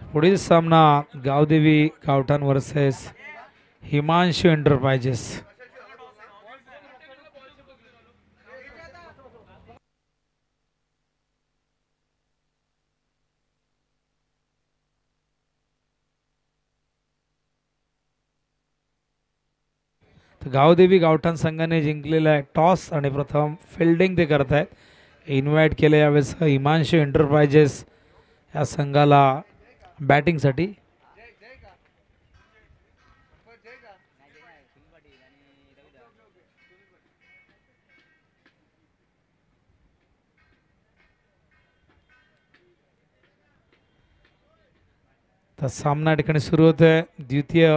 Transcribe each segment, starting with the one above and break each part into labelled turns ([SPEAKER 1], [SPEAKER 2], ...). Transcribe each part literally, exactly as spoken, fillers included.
[SPEAKER 1] पुढील सामना गावदेवी गावठाण वर्सेस हिमांशू एंटरप्राइजेस. गावदेवी गावठाण संघाने जिंकलेला आहे टॉस आणि प्रथम फिल्डिंग ते करत आहेत. इन्व्हाइट केले यावेळेस हिमांशू एंटरप्राइजेस या संघाला बॅटिंगसाठी. तर सामना ठिकाणी सुरू होतोय. द्वितीय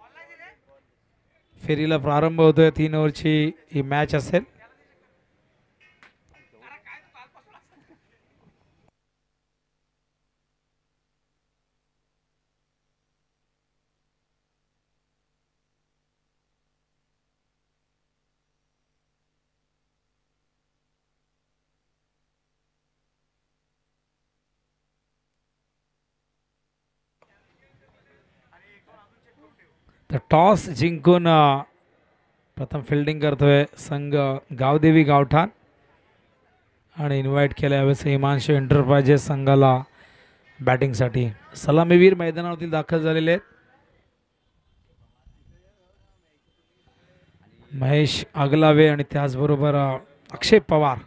[SPEAKER 1] फेरीला प्रारंभ होतोय. तीन ओव्हरची ही मॅच असेल. तर टॉस जिंकून प्रथम फिल्डिंग करतोय संघ गावदेवी गावठाण आणि इन्व्हाइट केल्या यावेळेस हिमांशू एंटरप्राइजेस संघाला बॅटिंगसाठी. सलामीवीर मैदानावरती दाखल झालेले आहेत. महेश आगलावे आणि त्याचबरोबर अक्षय पवार.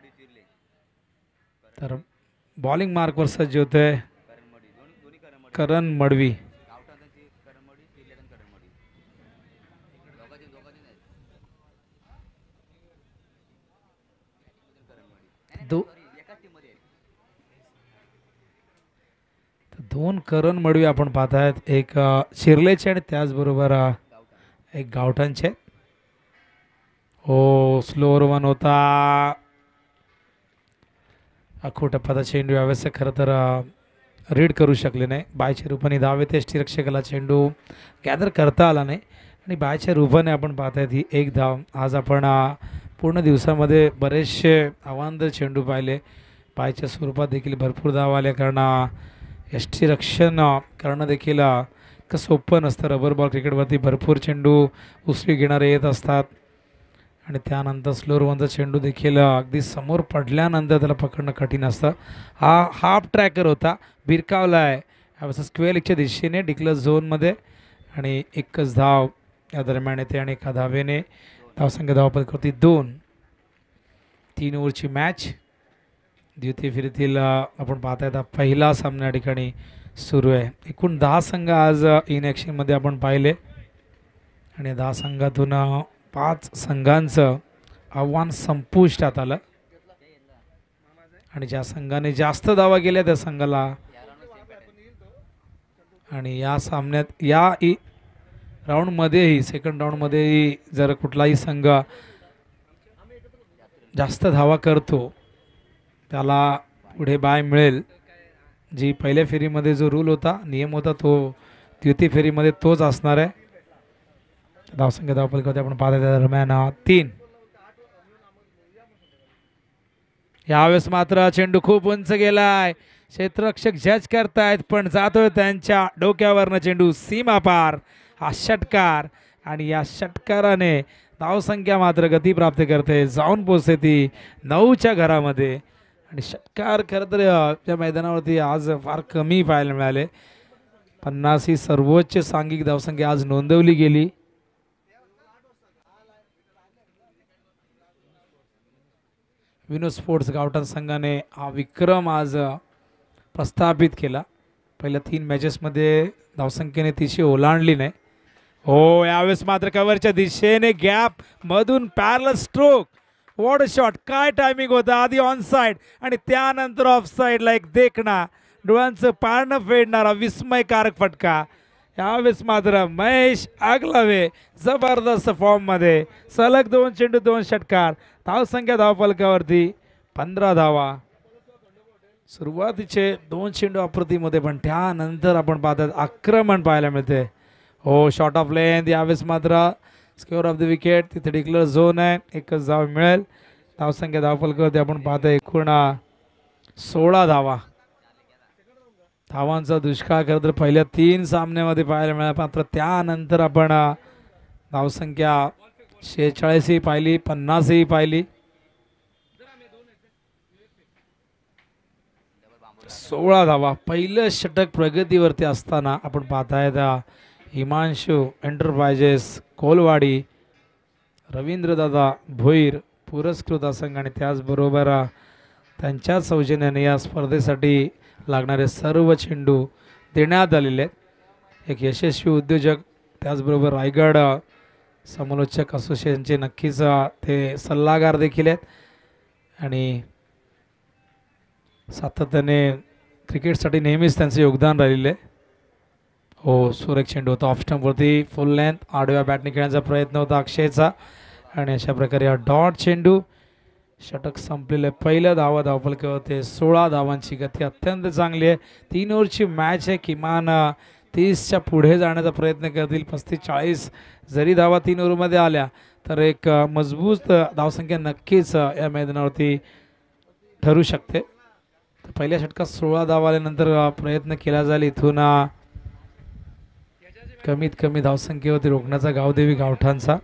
[SPEAKER 1] तर बॉलिंग मार्कवर सज्ज होते करण मडवी. दो दोन करण मडवी आपण पाहत आहेत. एक शिर्लेचे आणि त्याचबरोबर एक गावठाणचे. हो स्लोअर वन होता. अखोटप्पाचा चेंडू यावेळेस खरं तर रीड करू शकले नाही. बायच्या रूपाने धावे ते यष्टीरक्षकाला चेंडू गॅदर करता आला नाही आणि बायच्या रूपाने आपण पाहत आहेत ही एक धाव. आज आपण पूर्ण दिवसामध्ये बरेचसे आव्हानदायी चेंडू पाहिले. पायच्या स्वरूपात देखील भरपूर धाव आल्या कारण यष्टीरक्षण करणं देखील इतकं सोपं नसतं. रबर बॉल क्रिकेटवरती भरपूर चेंडू उसळी घेणारे येत असतात आणि त्यानंतर स्लोअर वनचा चेंडू देखील अगदी समोर पडल्यानंतर त्याला पकडणं कठीण असतं. हा हाफ ट्रॅकर होता, भिरकावला आहे यावेळेस स्क्वेअर लेगच्या दिशेने डिक्लर झोनमध्ये आणि एकच धाव या दरम्यान येते आणि एका धावेने धावसंख्या धावपल करते दोन. तीन ओव्हरची मॅच द्वितीय फेरीतील आपण पाहता येता पहिला सामना या ठिकाणी सुरू आहे. एकूण दहा संघ आज इन ॲक्शनमध्ये आपण पाहिले आणि दहा संघातून पाच संघांचं आव्हान संपुष्टात आलं आणि ज्या संघाने जास्त धावा केल्या त्या संघाला आणि या सामन्यात या इ राऊंडमध्येही सेकंड राऊंडमध्येही जर कुठलाही संघ जास्त धावा करतो त्याला पुढे बाय मिळेल. जी पहिल्या फेरीमध्ये जो रूल होता नियम होता तो द्वितीय फेरीमध्ये तोच असणार आहे. धावसंख्या धावपलकावरती आपण पाहता त्या दरम्यान तीन. यावेळेस मात्र चेंडू खूप उंच गेलाय. क्षेत्ररक्षक जज करतायत पण जातोय त्यांच्या डोक्यावरनं चेंडू सीमा पार. हा षटकार आणि या षटकाराने धावसंख्या मात्र गती प्राप्त करते. जाऊन पोचते ती नऊच्या घरामध्ये आणि षटकार खरं तर या मैदानावरती आज फार कमी पाहायला मिळाले. पन्नास ही सर्वोच्च सांघिक धावसंख्या आज नोंदवली गेली. विनोद स्पोर्ट्स गावठाण संघाने हा विक्रम आज प्रस्थापित केला. पहिल्या तीन मॅचेसमध्ये धावसंख्येने तिशी ओलांडली नाही. हो यावेळेस मात्र कव्हरच्या दिशेने गॅप मधून पॅरल स्ट्रोक. What a shot. काय टायमिंग होता. आधी ऑन साइड आणि त्यानंतर ऑफ साइडला एक देखणा डोळ्यांचं पारणं फेडणारा विस्मयकारक फटका. यावेळेस मात्र महेश आगलावे जबरदस्त फॉर्ममध्ये. सलग दोन चेंडू दोन षटकार. धावसंख्या धावफलकावरती पंधरा धावा. सुरुवातीचे दोन चेंडू अप्रतिम होते पण त्यानंतर आपण पाहतात आक्रमण पाहायला मिळते. हो शॉट ऑफ लेंथ. यावेळेस मात्र स्क्वेअर ऑफ द विकेट. तिथे डिक्लेअर झोन आहे. एकच धाव मिळेल. धावसंख्या धावफलकावरती आपण पाहतो एकूण सोळा धावा. धावांचा दुष्काळ खरं तर पहिल्या तीन सामन्यामध्ये पाहायला मिळाला. मात्र त्यानंतर आपण अ, धावसंख्या शेहेचाळीसही पाहिली, पन्नासही पाहिली. सोळा धावा पहिलं षटक प्रगतीवरती असताना आपण पाहतायत अ, हिमांशू एंटरप्राइजेस कोलवाडी, रवींद्रदादा भोईर पुरस्कृत संघ आणि त्याचबरोबर अ, त्यांच्याच सौजन्याने या स्पर्धेसाठी लागणारे सर्व चेंडू देण्यात आलेले आहेत. एक यशस्वी उद्योजक त्याचबरोबर रायगड अ, समालोचक असोसिएशनचे नक्कीच अ, ते सल्लागार देखील आहेत आणि सातत्याने क्रिकेटसाठी नेहमीच त्यांचे योगदान राहिलेले आहे. हो सुरेख चेंडू होता ऑफ स्टंपवरती फुल लेंथ आडव्या बॅटने खेळण्याचा प्रयत्न होता अक्षयचा आणि अशा प्रकारे हा डॉट चेंडू. षटक संपलेलं आहे. पहिलं धावा धावफलकावरती सोळा धावांची गती अत्यंत चांगली आहे. तीन ओव्हरची मॅच आहे. किमान अ, तीसच्या पुढे जाण्याचा प्रयत्न करतील. पस्तीस चाळीस जरी धावा तीन ओव्हरमध्ये आल्या तर एक अ, मजबूत अ, धावसंख्या नक्कीच अ, या मैदानावरती ठरू शकते. तर पहिल्या षटकात सोळा धावा आल्यानंतर अ, प्रयत्न केला जाईल इथून अ, कमीत कमी धावसंख्येवरती रोखण्याचा गावदेवी गावठांचा.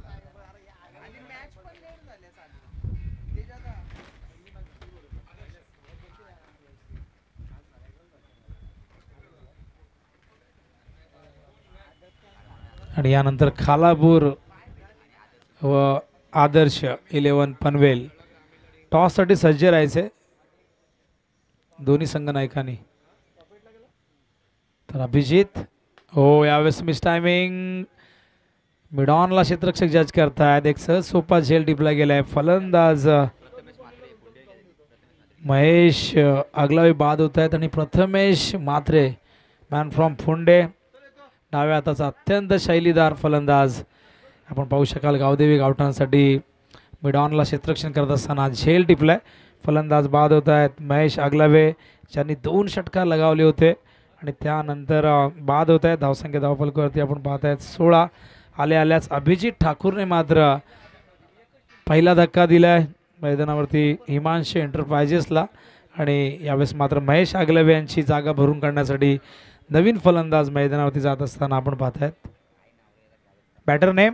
[SPEAKER 1] आणि यानंतर खालापूर व आदर्श इलेवन पनवेल टॉससाठी सज्ज राहायचे दोन्ही संघ नायकांनी. तर अभिजित हो यावेळेस मिस टायमिंग मिडॉनला क्षेत्ररक्षक जज करतायत. एक सहज सोपा झेल टिपला गेलाय. फलंदाज महेश आगलावी बाद होत आहेत आणि प्रथमेश मात्रे मॅन फ्रॉम फुंडे डाव्या हाताचा अत्यंत शैलीदार फलंदाज आपण पाहू शकाल. गावदेवी गावठांसाठी मिडॉनला क्षेत्ररक्षण करत असताना झेल टिपलाय. फलंदाज बाद होत आहेत. महेश आगलावे ज्यांनी दोन षटकार लगावले होते आणि त्यानंतर बाद होत आहेत. धावसंख्या धावफलकावरती आपण पाहत आहेत सोळा. आल्या आल्याच अभिजित ठाकूरने मात्र पहिला धक्का दिलाय मैदानावरती हिमांशू एंटरप्राइजेसला आणि यावेळेस मात्र महेश आगलावे यांची जागा भरून काढण्यासाठी नवीन फलंदाज मैदानावरती जात असताना आपण पाहत आहेत. बॅटर नेम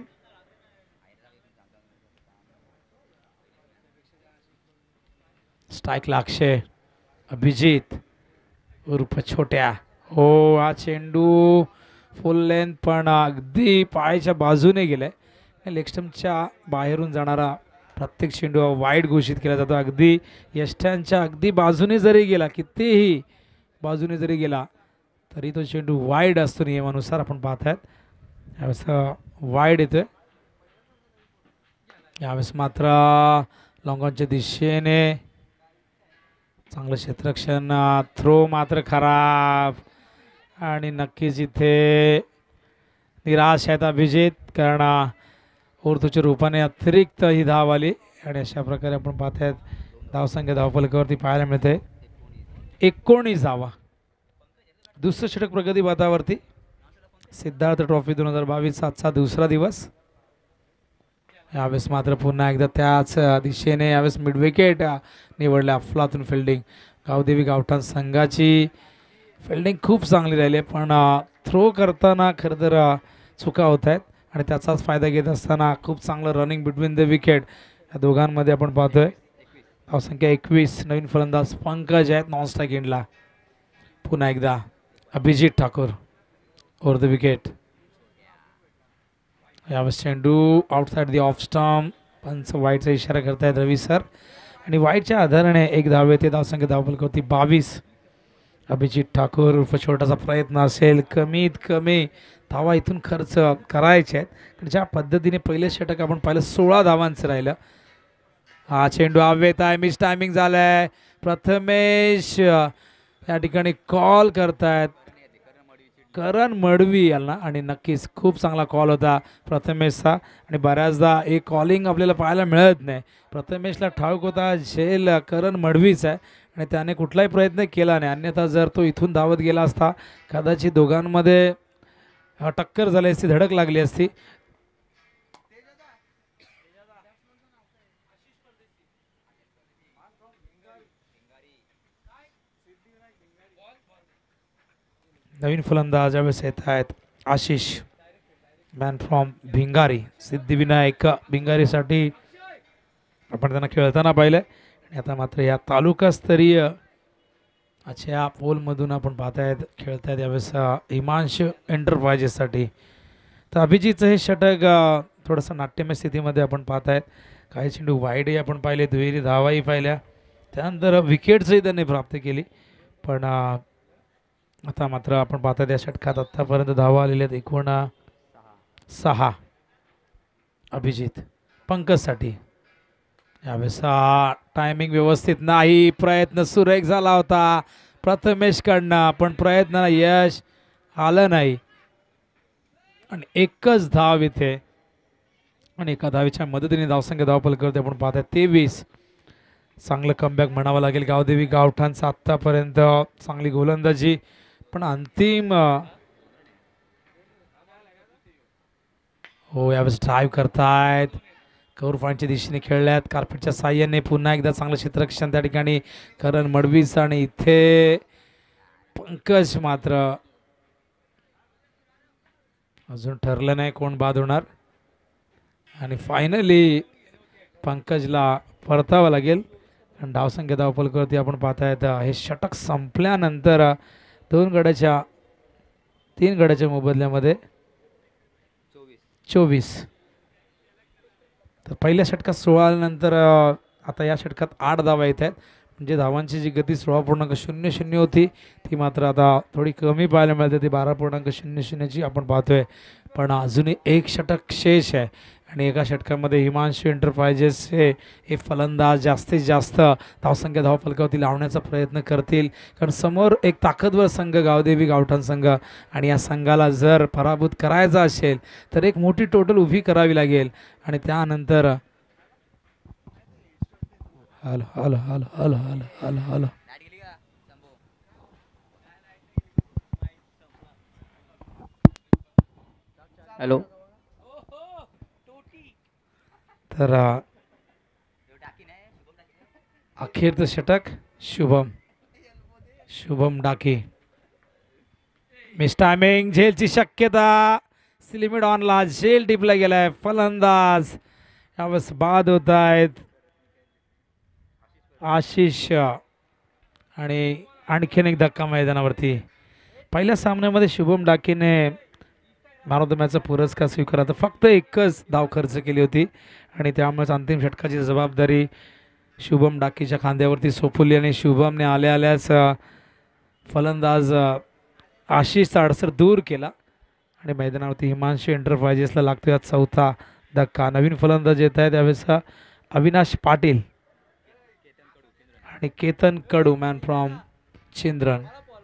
[SPEAKER 1] स्ट्राईकला अक्षय अभिजित उर्फ छोट्या. हो हा चेंडू फुल लेंथ पण अगदी पायाच्या बाजूने गेलाय. लेग स्टंपच्या बाहेरून जाणारा प्रत्येक चेंडू वाईड घोषित केला जातो. अगदी यष्ट्यांच्या अगदी बाजूने जरी गेला कितीही बाजूने जरी गेला तरी तो चेंडू वाईड असतो नियमानुसार आपण पाहत आहेत. यावेळेस वाईड येतोय. यावेळेस मात्र लॉंगॉनच्या दिशेने चांगलं क्षेत्ररक्षण. थ्रो मात्र खराब आणि नक्कीच इथे निराश आहेत अभिजित कारण उर्दूच्या रूपाने अतिरिक्त ही धाव आली आणि अशा प्रकारे आपण पाहतायत धावसंख्या धावफलकावरती पाहायला मिळते एकोणीस धावा. दुसरं षटक प्रगती पथावरती सिद्धार्थ ट्रॉफी दोन हजार बावीस आजचा दुसरा दिवस. यावेळेस मात्र पुन्हा एकदा त्याच दिशेने यावेळेस मिड विकेट निवडल्या अफलातून फिल्डिंग. गावदेवी गावठाण संघाची फिल्डिंग खूप चांगली राहिली पण थ्रो करताना खरं तर चुका होत आहेत आणि त्याचाच फायदा घेत असताना खूप चांगलं रनिंग बिटवीन द विकेट या दोघांमध्ये आपण पाहतोय. धावसंख्या एकवीस. नवीन फलंदाज पंकज आहेत नॉन स्ट्राईक एंडला. पुन्हा एकदा Abhijit Thakur over the wicket. यावेळेस चेंडू आउटसाइड दी ऑफ स्टंप. पंच वाईटचा इशारा करतायत रवी सर आणि वाईटच्या आधाराने एक धाव येते. धावसंख्या धावफलकावरती बावीस. अभिजित ठाकूर उर्फ छोटासा प्रयत्न असेल. कमीत कमी धावा इथून खर्च करायचे आहेत. ज्या पद्धतीने पहिले षटक आपण पाहिलं सोळा धावांचं राहिलं. हा चेंडू हवेत आहे. मिस टायमिंग झालंय. प्रथमेश या ठिकाणी कॉल करतायत करण मडवी यांना आणि नक्कीच खूप चांगला कॉल होता प्रथमेशचा आणि बऱ्याचदा एक कॉलिंग आपल्याला पाहायला मिळत नाही. प्रथमेशला ठाऊक होता झेल करण मडवीच आहे आणि त्याने कुठलाही प्रयत्न केला नाही. अन्यथा जर तो इथून धावत गेला असता कदाचित दोघांमध्ये टक्कर झाली असती धडक लागली असती. नवीन फलंदाज यावेळेस येत आहेत आशिष मॅन फ्रॉम भिंगारी. सिद्धिविनायक भिंगारीसाठी आपण त्यांना खेळताना पाहिलं आणि आता मात्र या तालुकास्तरीय अच्छा पोलमधून आपण पाहतायत खेळतायत यावेळेस हिमांश एंटरप्राइजेससाठी. तर अभिजितचं हे षटक थोडंसं नाट्यमय स्थितीमध्ये आपण पाहतायत. काही चेंडू वाईडही आपण पाहिले, दुहेरी धावाही पाहिल्या, त्यानंतर विकेट्सही त्यांनी प्राप्त केली. पण आता मात्र आपण पाहतायत या षटकात आत्तापर्यंत धावा आलेल्या आहेत एकूण सहा. अभिजित पंकजसाठी यावेळेस टायमिंग व्यवस्थित नाही, प्रयत्न सुरेख झाला होता प्रथमेशकडनं पण प्रयत्नाला यश आलं नाही आणि एकच धाव इथे आणि एका धावीच्या मदतीने धावसंख्या धावफलक करते आपण पाहताय तेवीस. चांगलं कमबॅक म्हणावं लागेल गावदेवी गावठाणचं आत्तापर्यंत, चांगली गोलंदाजी पण अंतिम हो यावेळेस ड्राईव्ह करतायत कौर पॉईंटच्या दिशेने खेळल्यात कार्पेटच्या साह्याने. पुन्हा एकदा चांगलं क्षेत्ररक्षण त्या ठिकाणी करण मडवीस आणि इथे पंकज मात्र अजून ठरलं नाही कोण बाद होणार आणि फायनली पंकजला परतावं लागेल आणि धावसंख्या धावफलकावरती आपण पाहतायत हे षटक संपल्यानंतर दोन गड्याच्या तीन गड्याच्या मोबदल्यामध्ये चोवीस. तर पहिल्या षटकात सोळा नंतर आता या षटकात आठ धावा येत आहेत म्हणजे धावांची जी गती सोळा पूर्णांक शून्य शून्य होती ती मात्र आता थोडी कमी पाहायला मिळते, ती बारा पूर्णांक शून्य शून्यची आपण पाहतोय. पण अजूनही एक षटक शेष आहे आणि एका षटकामध्ये हिमांशू एंटरप्राइजेस हे हे फलंदाज जास्तीत जास्त धावसंख्या धावफलकावरती लावण्याचा प्रयत्न करतील कारण समोर एक ताकदवर संघ गावदेवी गावठाण संघ आणि या संघाला जर पराभूत करायचा असेल तर एक मोठी टोटल उभी करावी लागेल आणि त्यानंतर हल हल हल हल हल हल हल
[SPEAKER 2] हॅलो
[SPEAKER 1] तर अखेरचं षटक शुभम शुभम डाके मिस टायमिंग झेलची शक्यता लिमिट ऑनला झेल टिपला गेलाय फलंदाज यावेळेस बाद होत आहेत आशिष आणि आणखीन एक धक्का मैदानावरती. पहिल्या सामन्यामध्ये शुभम डाकेने मॅन ऑफ द मॅचचा पुरस्कार स्वीकारला तर फक्त एकच धाव खर्च केली होती आणि त्यामुळेच अंतिम षटकाची जबाबदारी शुभम डाकीच्या खांद्यावरती सोपवली आणि शुभमने आल्या आल्याच फलंदाज आशिषचा अडसर दूर केला आणि मैदानावरती हिमांशू एंटरप्राइजेसला लागतो या चौथा धक्का. नवीन फलंदाज येत आहेत त्यावेळेस अविनाश पाटील आणि केतन कडू मॅन फ्रॉम चिंद्रन.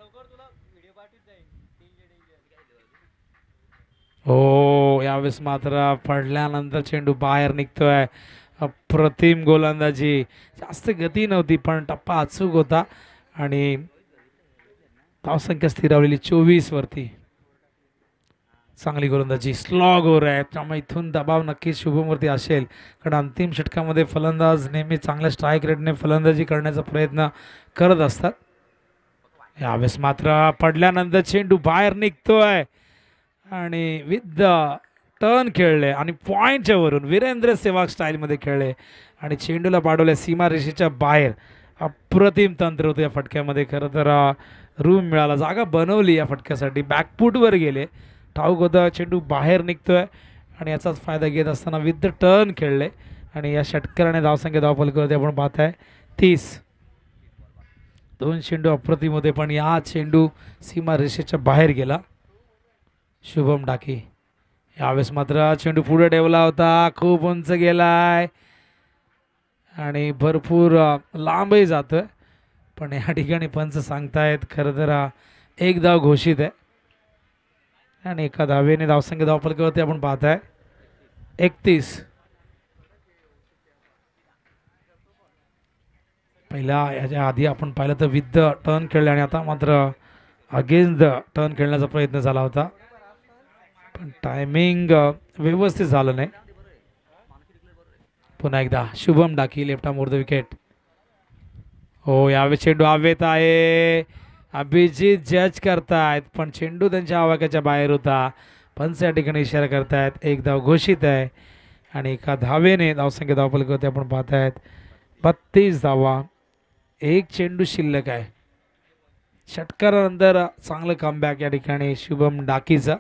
[SPEAKER 1] हो यावेळेस मात्र पडल्यानंतर चेंडू बाहेर निघतोय. अप्रतिम गोलंदाजी, जास्त गती नव्हती पण टप्पा अचूक होता आणि धावसंख्या स्थिरावलेली चोवीस वरती. चांगली गोलंदाजी, स्लॉग ओव्हर आहे त्यामुळे इथून दबाव नक्कीच शुभमवरती असेल कारण अंतिम षटकामध्ये फलंदाज नेहमी चांगल्या स्ट्राईक रेटने फलंदाजी करण्याचा प्रयत्न करत असतात. यावेळेस मात्र पडल्यानंतर चेंडू बाहेर निघतोय आणि विथ द टर्न खेळले आणि पॉईंटच्या वरून वीरेंद्र सेवाग स्टाईलमध्ये खेळले आणि चेंडूला पाडवले सीमा रेषेच्या बाहेर. अप्रतिम तंत्र होतं या फटक्यामध्ये. खरं तर रूम मिळाला, जागा बनवली या फटक्यासाठी, बॅकफूटवर गेले, ठाऊक होतं चेंडू बाहेर निघतोय आणि याचाच फायदा घेत असताना विथ द टर्न खेळले आणि या षटकाराने धावसंख्या धावफलकावरती आपण पाहताय तीस. दोन चेंडू अप्रतिम होते पण या चेंडू सीमा रेषेच्या बाहेर गेला. शुभम डाके यावेळेस मात्र चेंडू पुढे ठेवला होता, खूप उंच गेलाय आणि भरपूर लांबही जातोय पण या ठिकाणी पंच सांगतायत खरं तर एक धाव घोषित आहे आणि एका धावेने धावसंख्या धावफलकावरती आपण पाहताय एकतीस. पहिला याच्या आधी आपण पाहिलं तर विथ द टर्न खेळले आणि आता मात्र अगेन्स्ट द टर्न खेळण्याचा प्रयत्न झाला होता पण टायमिंग व्यवस्थित झालं नाही. पुन्हा एकदा Shubham Daki left arm over the wicket. हो यावेळी चेंडू हवेत आहे अभिजित जज करतायत पण चेंडू त्यांच्या आवाक्याच्या बाहेर होता. पंच या ठिकाणी इशारा करतायत. एक धाव घोषित आहे आणि एका धावेने धावसंख्या धावफलकावरती आपण पाहतायत बत्तीस धावा. एक चेंडू शिल्लक आहे. षटकारानंतर चांगलं कमबॅक या ठिकाणी शुभम डाकीचा.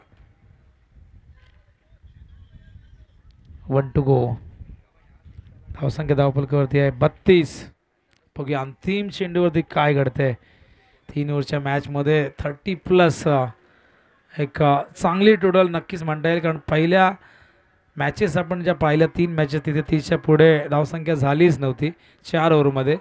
[SPEAKER 1] One two go. धावसंख्या धावफलकावरती आहे बत्तीस. बघूया अंतिम चेंडूवरती काय घडतंय. तीन ओव्हरच्या मॅचमध्ये थर्टी प्लस एक चांगली टोटल नक्कीच म्हणता येईल, कारण पहिल्या मॅचेस आपण ज्या पाहिल्या तीन मॅचेस तिथे तीसच्या पुढे धावसंख्या झालीच नव्हती चार ओव्हरमध्ये.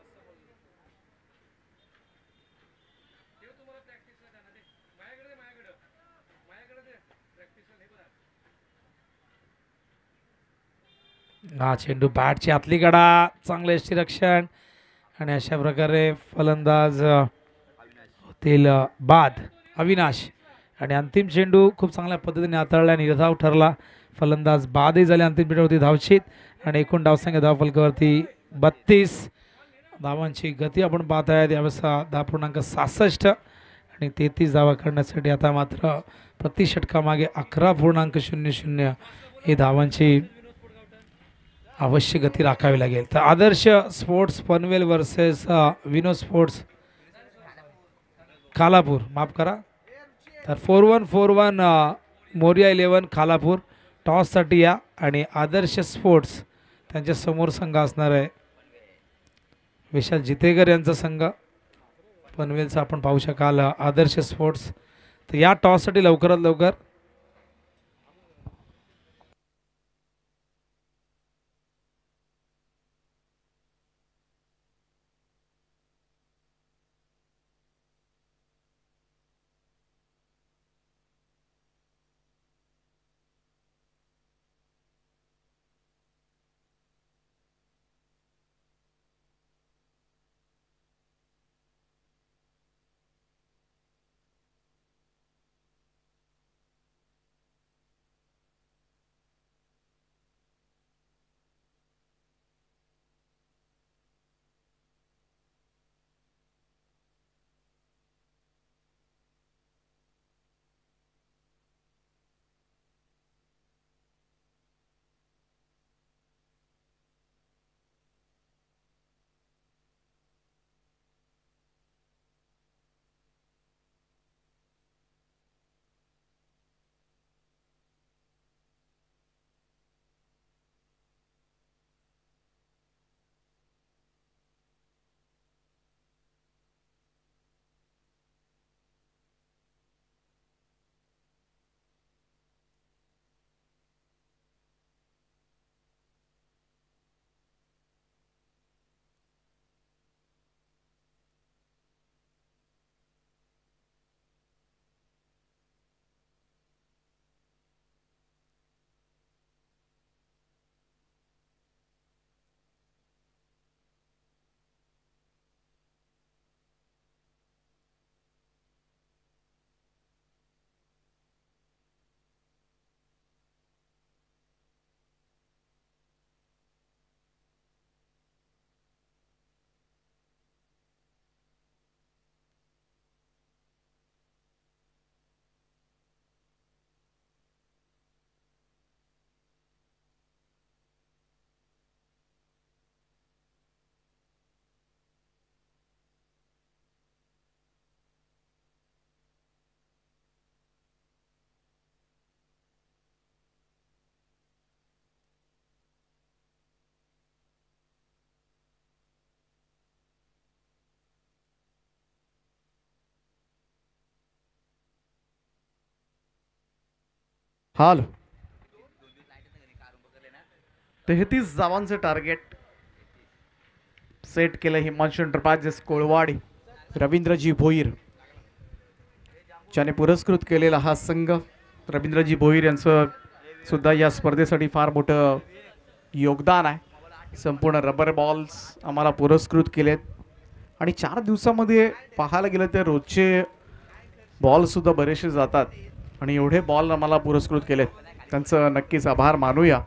[SPEAKER 1] हा चेंडू बॅटची आतली कडा, चांगलं यष्टीरक्षण आणि अशा प्रकारे फलंदाज होतील बाद अविनाश. आणि अंतिम चेंडू खूप चांगल्या पद्धतीने हाताळला, निर्धाव ठरला. फलंदाज बादही झाले अंतिम चेंडूवरती धावशीत आणि एकूण धावसंख्या धावफलकावरती बत्तीस धावांची गती आपण पाहत आहेत यावेळेस दहा पूर्णांक सहासष्ट आणि तेहतीस धावा करण्यासाठी आता मात्र प्रति षटकामागे अकरा पूर्णांक शून्य शून्य ही धावांची अवश्य गती राखावी लागेल. तर Adarsh sports Panvel versus Vino sports Khalapur, माफ करा, तर four one four one Moriya eleven Khalapur टॉससाठी या आणि आदर्श स्पोर्ट्स त्यांच्या समोर संघ असणार आहे विशाल जितेकर यांचा संघ पनवेलचा आपण पाहू शकाल आदर्श स्पोर्ट्स. तर या टॉससाठी लवकरात लवकर
[SPEAKER 2] हाल तेहतीस धावांचे टार्गेट सेट केलं हिमांशु एंटरप्राइजेस कोळवाडी. रवींद्रजी भोईर ज्याने पुरस्कृत केलेला हा संघ, रवींद्रजी भोईर यांचं सुद्धा या स्पर्धेसाठी फार मोठं योगदान आहे. संपूर्ण रबर बॉल्स आम्हाला पुरस्कृत केलेत आणि चार दिवसामध्ये पाहायला गेलं तर रोजचे बॉल सुद्धा बरेचसे जातात आणि एवढे बॉल आम्हाला पुरस्कृत केलेत, त्यांचं नक्कीच आभार मानूया.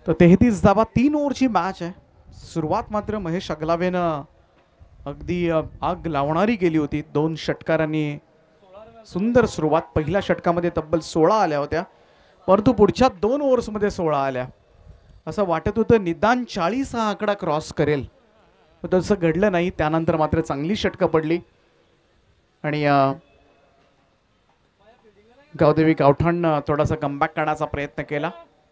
[SPEAKER 2] तर तेहतीस धावा, तीन ओव्हरची मॅच आहे. सुरुवात मात्र महेश अगलावेनं अगदी अ, आग लावणारी गेली होती. दोन षटकारांनी सुंदर सुरुवात. पहिल्या षटकामध्ये तब्बल सोळा आल्या होत्या, परंतु पुढच्या दोन ओव्हर्समध्ये सोळा आल्या. असं वाटत होतं निदान चाळीस हा आकडा क्रॉस करेल, पण तसं घडलं नाही. त्यानंतर मात्र चांगली षटकं पडली आणि अ, गावदेवी गावठाण थोडासा कमबॅक करण्याचा प्रयत्न केला.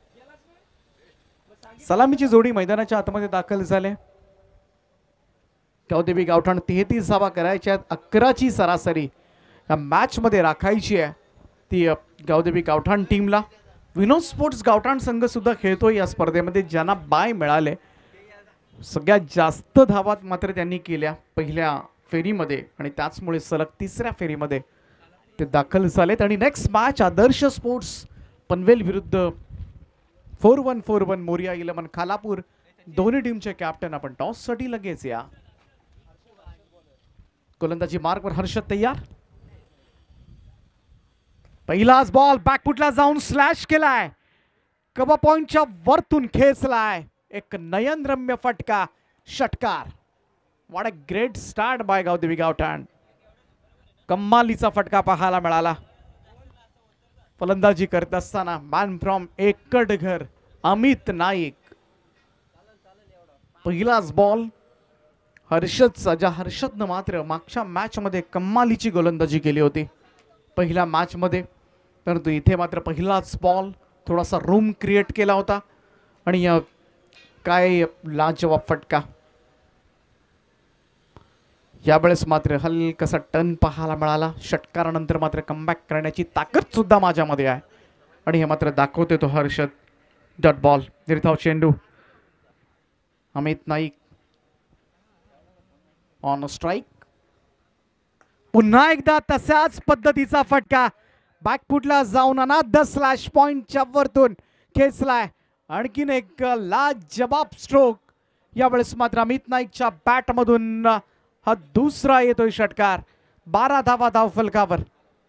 [SPEAKER 2] सलामीची जोडी मैदानाच्या आतमध्ये दाखल झाले. गावदेवी गावठाण तेहतीस धावा करायच्या, अकराची सरासरी या मॅच मध्ये राखायची आहे ती गावदेवी गावठाण टीमला. विनोद स्पोर्ट्स गावठाण संघ सुद्धा खेळतो या स्पर्धेमध्ये, ज्यांना बाय मिळाले. सगळ्यात जास्त धावा मात्र त्यांनी केल्या पहिल्या फेरीमध्ये आणि त्याचमुळे सलग तिसऱ्या फेरीमध्ये ते दाखल झालेत. आणि next match Adarsh sports Panvel विरुद्ध four one four one Moriya eleven Khalapur. दोन्ही टीमचे कॅप्टन आपण टॉस साठी लगेच या. गोलंदाजी मार्कवर हर्षद तयार. पहिलाच बॉल बॅकफुटला जाऊन स्लॅश केलाय, कबा पॉइंटच्या वरतून खेचलाय. एक नयनरम्य फटका, षटकार. What a great start by Gavdevi Gavthan. कम्मालीचा फटका पाहायला मिळाला. फलंदाजी करत असताना मॅन फ्रॉम एकटघर अमित नाईक. पहिलाच बॉल हर्षदचा, ज्या हर्षदनं मात्र मागच्या मॅच मध्ये कम्मालीची गोलंदाजी केली होती पहिल्या मॅच मध्ये, परंतु इथे मात्र पहिलाच बॉल थोडासा रूम क्रिएट केला होता आणि काय लाजवाब फटका. यावेळेस मात्र हलकासा टर्न पाहायला मिळाला. षटकारानंतर मात्र कमबॅक करण्याची ताकद सुद्धा माझ्यामध्ये आहे आणि हे मात्र दाखवते तो हर्षद. डॉट बॉल, निर्धाव चेंडू. Amit Naik on strike. पुन्हा एकदा तशाच पद्धतीचा फटका, बॅकफुटला जाऊन अनाथ स्लॅश पॉइंटच्या वरतून खेचलाय. आणखीन एक लाजवाब स्ट्रोक. यावेळेस मात्र अमित नाईकच्या बॅट मधून हा दुसरा येतोय षटकार. बारा धावा धाव फलकावर.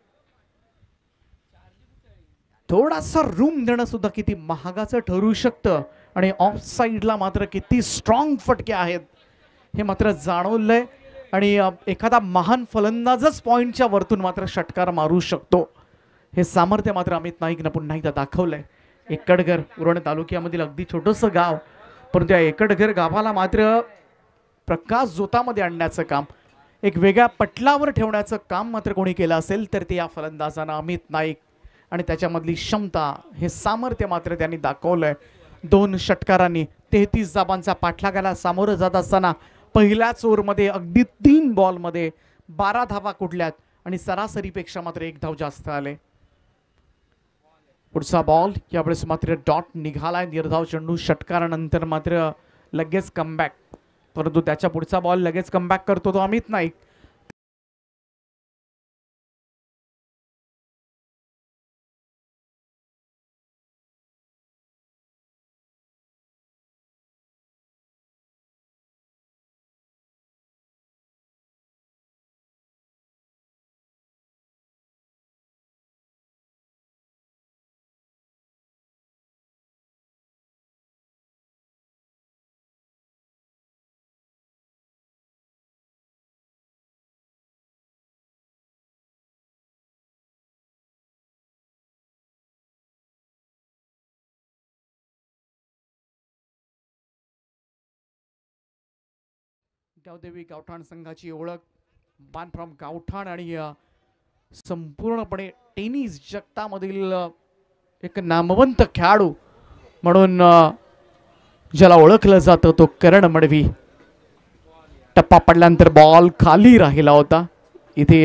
[SPEAKER 2] थोडासा रूम देणं सुद्धा किती महागाचं ठरू शकतं आणि ऑफ साइडला मात्र किती स्ट्रॉंग फटके आहेत हे मात्र जाणवलंय. आणि एखादा महान फलंदाजच पॉइंटच्या वरतून मात्र षटकार मारू शकतो हे सामर्थ्य मात्र अमित नाईकनं पुन्हा एकदा दाखवलंय. एकटघर उरण तालुक्यामधील अगदी छोटंसं गाव, परंतु या एकटघर गावाला मात्र प्रकाश जोतामध्ये आणण्याचं काम, एक वेगळ्या पटलावर ठेवण्याचं काम मात्र कोणी केलं असेल तर ते या फलंदाजानं अमित नाईक. आणि त्याच्यामधली क्षमता, हे सामर्थ्य मात्र त्यांनी दाखवलंय. दोन षटकारांनी तेहतीस धावांचा पाठलागाला सामोरं जात असताना पहिल्याच ओव्हरमध्ये अगदी तीन बॉलमध्ये बारा धावा कुठल्यात आणि सरासरीपेक्षा मात्र एक धाव जास्त आले. पुढचा बॉल यावेळेस मात्र डॉट निघालाय. निर्धाव चेंडू. षटकारानंतर मात्र लगेच कमबॅक, परंतु त्याच्या पुढचा बॉल लगेच कमबॅक करतो तो अमित नाईक. गावदेवी गावठाण संघाची ओळख बान फ्रॉम गावठाण आणि संपूर्णपणे टेनिस जगतामधील एक नामवंत खेळाडू म्हणून ज्याला ओळखलं जातं तो करण मडवी. टप्पा पडल्यानंतर बॉल खाली राहिला होता. इथे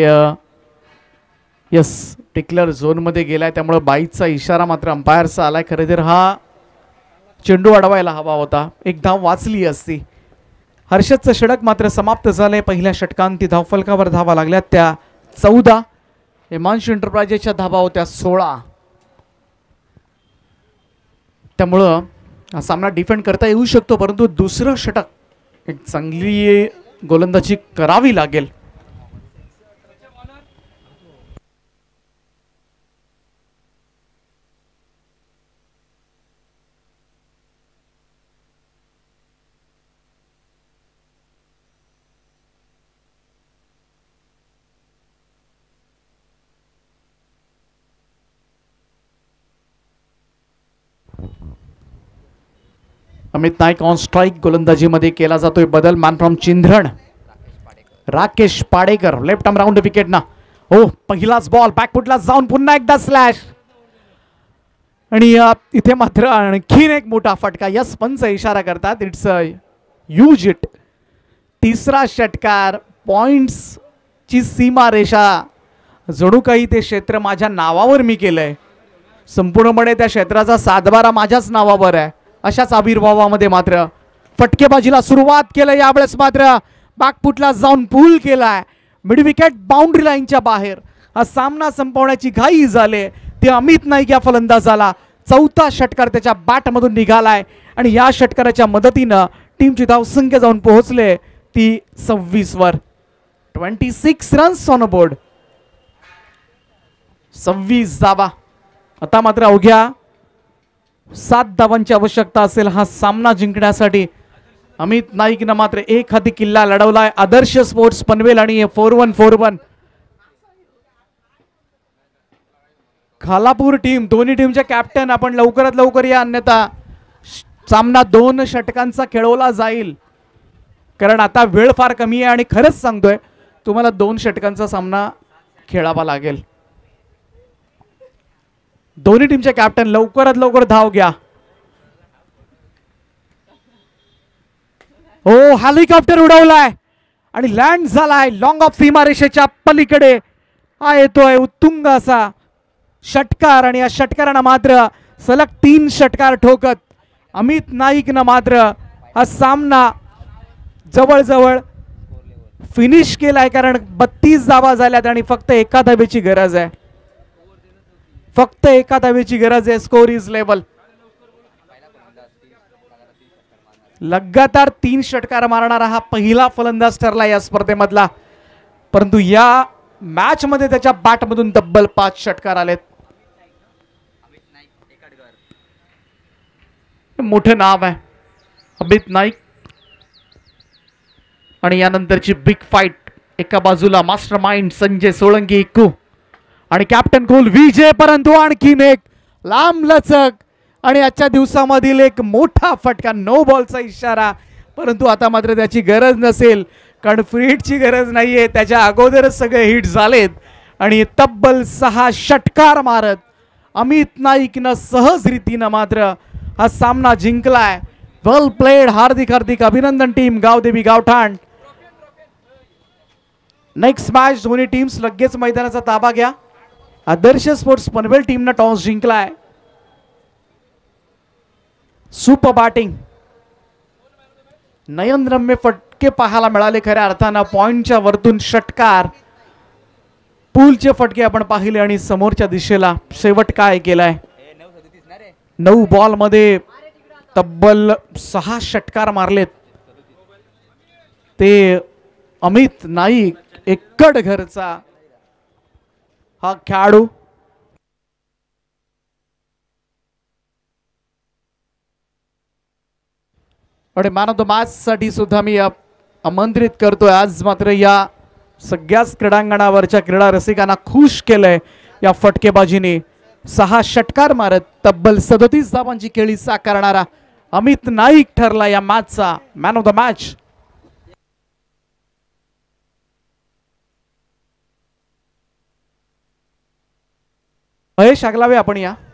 [SPEAKER 2] यस टिकलर झोन मध्ये गेलाय, त्यामुळे बाईचा इशारा मात्र अंपायरचा आलाय. खरं तर हा चेंडू अडवायला हवा होता, एक धाव वाचली असती. हर्षदचं षटक मात्र समाप्त झालंय. पहिल्या षटकांती धावफलकावर धावा लागल्या त्या चौदा. हिमांशू एंटरप्राइजेसच्या धावा होत्या सोळा. त्यामुळं हा सामना डिफेंड करता येऊ शकतो, परंतु दुसरं षटक एक चांगली गोलंदाजी करावी लागेल. Amit Naik on strike. गोलंदाजीमध्ये केला जातोय बदल. Man from Chindhran Rakesh Padekar left arm round wicket ना. हो, पहिलाच बॉल बॅकफुटला जाऊन पुन्हा एकदा स्लॅश. आणि अ, इथे मात्र आणखीन एक मोठा फटका. यस, पंच इशारा करतात. It's a huge hit. तिसरा षटकार. पॉइंट्स ची सीमा रेषा. जणू काही ते क्षेत्र माझ्या नावावर मी केलंय. संपूर्णपणे त्या क्षेत्राचा सातबारा माझ्याच नावावर आहे. अशाच आविर्भावामध्ये मात्र फटकेबाजीला सुरुवात केलं. यावेळेस मात्र बॅकफुटला जाऊन पूल केलाय. मिड विकेट बाउंड्री लाईनच्या बाहेर. हा सामना संपवण्याची घाई झाली ते अमित नाईक या फलंदाजाला. चौथा षटकार त्याच्या बॅटमधून निघालाय आणि या षटकाराच्या मदतीनं टीमची धावसंख्या जाऊन पोहोचले ती सव्वीस वर. Twenty six runs on board. सव्वीस धावा. आता मात्र अवघ्या सात धावांची आवश्यकता असेल हा सामना जिंकण्यासाठी. अमित नाईकनं मात्र एक हाती किल्ला लढवलाय. आदर्श स्पोर्ट्स पनवेल आणि four one four one Khalapur team. दोन्ही टीमचे कॅप्टन आपण लवकरात लवकर या, अन्यथा सामना दोन षटकांचा खेळवला जाईल. कारण आता वेळ फार कमी आहे आणि खरंच सांगतोय तुम्हाला दोन षटकांचा सामना खेळावा लागेल. दोन्ही टीमचे कॅप्टन लवकरात लवकर धाव घ्या. हो, हेलिकॉप्टर उडवलाय आणि लँड झालाय लॉंग ऑफ सीमारेषेच्या पलीकडे. हा येतोय उत्तुंग असा षटकार आणि या षटकारानं मात्र सलग तीन षटकार ठोकत अमित नाईकनं मात्र हा सामना जवळजवळ फिनिश केलाय. कारण बत्तीस धावा झाल्यात आणि फक्त एका धावेची गरज आहे. फक्त एका धावेची गरज आहे. Score is level. लगातार तीन षटकार मारणारा हा पहिला फलंदाज ठरला या स्पर्धेमधला. परंतु या मॅच मध्ये त्याच्या बॅटमधून तब्बल पाच षटकार आलेत. मोठं नाव आहे अमित नाईक. आणि यानंतरची बिग फाईट. एका बाजूला मास्टर माइंड संजय सोळंकी इक्कू आणि कॅप्टन कोल विजय. परंतु आणखीन एक लांब लचक आणि आजच्या दिवसामधील एक मोठा फटका. नो बॉलचा इशारा. परंतु आता मात्र त्याची गरज नसेल कारण फ्री हिटची गरज नाहीये. त्याच्या अगोदरच सगळे हिट झालेत आणि तब्बल सहा षटकार मारत अमित नाईकनं सहज रीतीनं मात्र हा सामना जिंकलाय. वेल प्लेड. हार्दिक हार्दिक अभिनंदन टीम गावदेवी गावठाण. नेक्स्ट मॅच दोन्ही टीम्स लगेच मैदानाचा ताबा घ्या. आदर्श स्पोर्ट्स पनवेल टीमनं टॉस जिंकलाय. Super batting. नयनरम्य फटके पाहायला मिळाले खऱ्या अर्थानं. पॉइंटच्या वरतून षटकार. पूलचे फटके आपण पाहिले आणि समोरच्या दिशेला शेवट काय केलाय. नऊ बॉल मध्ये तब्बल सहा षटकार मारलेत ते अमित नाईक. एकड घरचा हा खेळाडू. आणि मॅन ऑफ द मॅच साठी सुद्धा मी आमंत्रित करतोय. आज मात्र या सगळ्याच क्रीडांगणावरच्या क्रीडा रसिकांना खुश केलंय या फटकेबाजीने. सहा षटकार मारत तब्बल सदतीस धावांची खेळी साकारणारा अमित नाईक ठरला या मॅचचा man of the match. Mahesh Aglave आपण या.